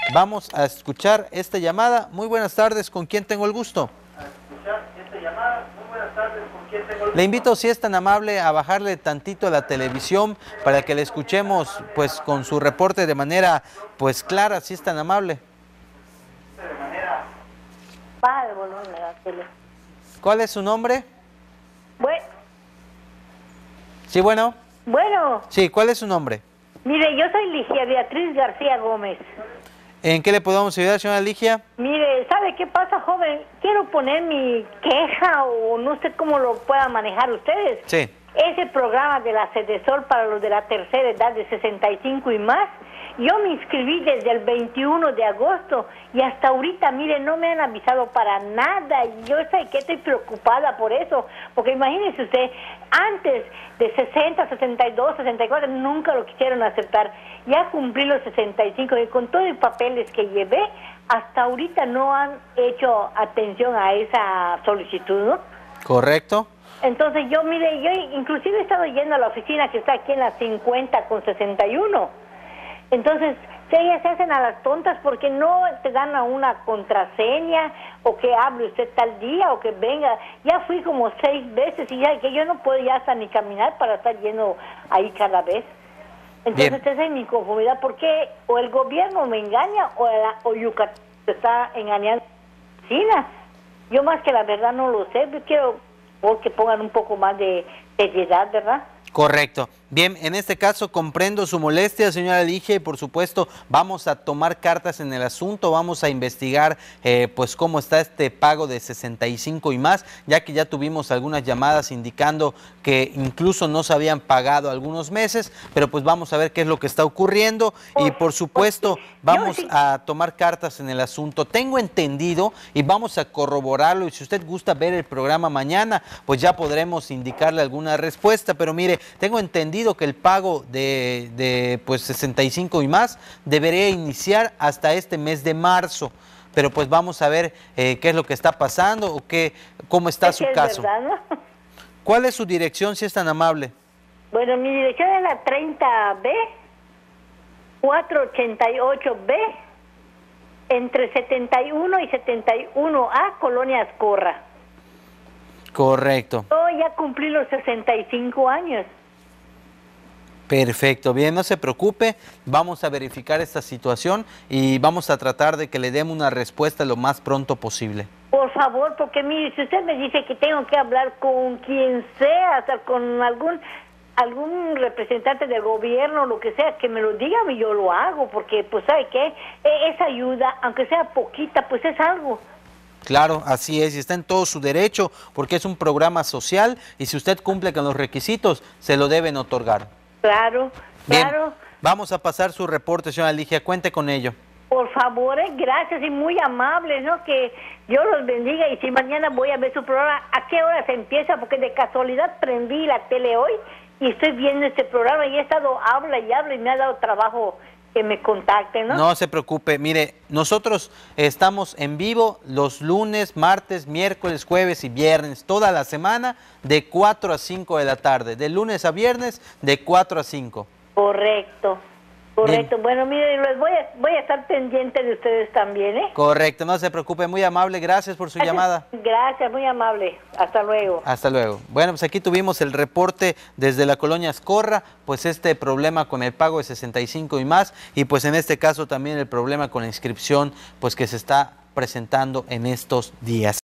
Vamos a escuchar esta llamada. Muy buenas tardes, ¿con quién tengo el gusto? Le invito, si es tan amable, a bajarle tantito a la televisión para que le escuchemos pues con su reporte de manera pues clara, si es tan amable. Baja el volumen de la tele. ¿Cuál es su nombre? Bueno, Sí, bueno. bueno, Sí, ¿cuál es su nombre? mire, yo soy Ligia Beatriz García Gómez. ¿En qué le podemos ayudar, señora Ligia? Mire, ¿sabe qué pasa, joven? Quiero poner mi queja o no sé cómo lo puedan manejar ustedes. Sí. Ese programa de la Sedesol para los de la tercera edad de 65 y más, yo me inscribí desde el 21 de agosto y hasta ahorita, mire, no me han avisado para nada. Y yo sé que estoy preocupada por eso, porque imagínese usted, antes de 60, 62, 64, nunca lo quisieron aceptar. Ya cumplí los 65 y con todos los papeles que llevé, hasta ahorita no han hecho atención a esa solicitud, ¿no? Correcto. Entonces yo, mire, yo inclusive he estado yendo a la oficina que está aquí en la 50 con 61. Entonces, ellas se hacen a las tontas porque no te dan a una contraseña o que hable usted tal día o que venga. Ya fui como 6 veces y ya que yo no puedo ya hasta ni caminar para estar yendo ahí cada vez. Entonces esa es mi conformidad, porque o el gobierno me engaña o Yucatán está engañando a China. Yo más que la verdad no lo sé, yo quiero que pongan un poco más de seriedad, ¿verdad? Correcto. Bien, en este caso comprendo su molestia, señora Ligia, y por supuesto vamos a tomar cartas en el asunto, vamos a investigar pues cómo está este pago de 65 y más, ya que ya tuvimos algunas llamadas indicando que incluso no se habían pagado algunos meses, pero pues vamos a ver qué es lo que está ocurriendo y por supuesto vamos a tomar cartas en el asunto. Tengo entendido y vamos a corroborarlo, y si usted gusta ver el programa mañana, pues ya podremos indicarle alguna respuesta, pero mire, tengo entendido que el pago de pues 65 y más debería iniciar hasta este mes de marzo, pero pues vamos a ver qué es lo que está pasando o cómo está su caso. ¿Verdad, no? ¿Cuál es su dirección, si es tan amable? Bueno, mi dirección es la 30B, 488B, entre 71 y 71A, Colonia Azcorra. Correcto. Yo ya cumplí los 65 años. Perfecto, bien, no se preocupe, vamos a verificar esta situación y vamos a tratar de que le demos una respuesta lo más pronto posible. Por favor, porque mire, si usted me dice que tengo que hablar con quien sea, hasta con algún representante del gobierno, lo que sea, que me lo diga y yo lo hago, porque pues ¿sabe qué? Esa ayuda, aunque sea poquita, pues es algo. Claro, así es, y está en todo su derecho, porque es un programa social y si usted cumple con los requisitos, se lo deben otorgar. Claro, claro. Bien, vamos a pasar su reporte, señora Ligia, cuente con ello. Por favor, gracias y muy amables, ¿no? Que Dios los bendiga, y si mañana voy a ver su programa, ¿a qué hora se empieza? Porque de casualidad prendí la tele hoy y estoy viendo este programa y he estado habla y me ha dado trabajo que me contacten, ¿no? No se preocupe, mire, nosotros estamos en vivo los lunes, martes, miércoles, jueves y viernes, toda la semana de 4 a 5 de la tarde, de lunes a viernes de 4 a 5. Correcto, correcto. Bien. Bueno, mire, voy a estar pendiente de ustedes también, ¿eh? Correcto, no se preocupe, muy amable, gracias por su llamada. Gracias, muy amable. Hasta luego. Hasta luego. Bueno, pues aquí tuvimos el reporte desde la colonia Azcorra, pues este problema con el pago de 65 y más, y pues en este caso también el problema con la inscripción, pues que se está presentando en estos días.